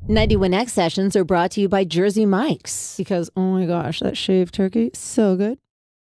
91X sessions are brought to you by Jersey Mike's. Because, oh my gosh, that shaved turkey is so good.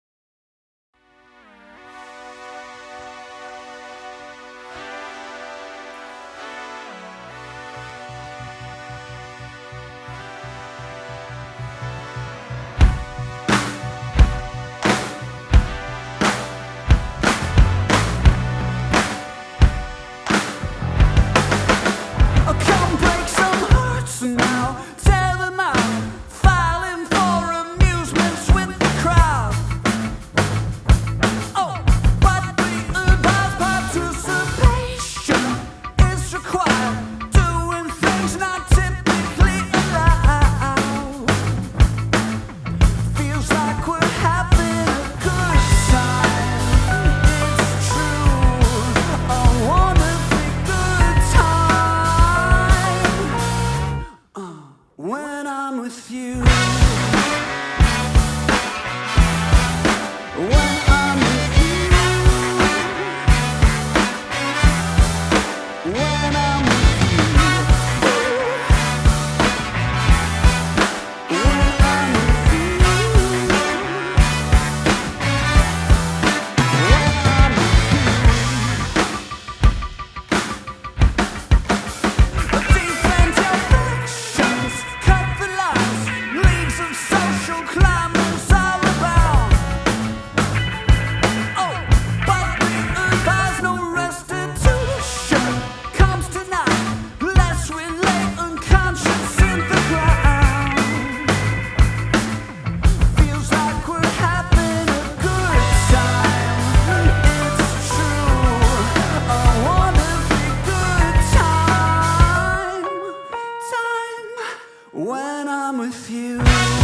When I'm with you, when I'm with you, when I'm with you, when I'm with you, when I'm with you, defend your affections. Cut the lines, leagues of social climbers all about. Oh, but we advise no restitution comes tonight, lest we lay unconscious in the ground. Feels like we're having a good time. It's true, a wonderfully good time when I'm with you.